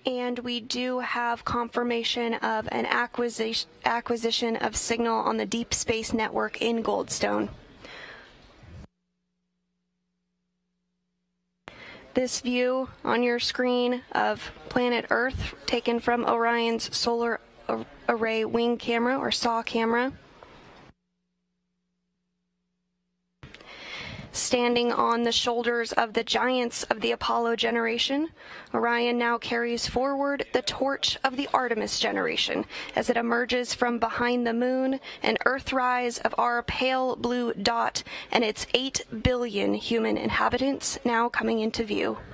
And we do have confirmation of an acquisition of signal on the Deep Space Network in Goldstone. This view on your screen of planet Earth taken from Orion's Solar Array Wing Camera, or SAW camera. Standing on the shoulders of the giants of the Apollo generation, Orion now carries forward the torch of the Artemis generation as it emerges from behind the moon, an Earthrise of our pale blue dot and its 8 billion human inhabitants now coming into view.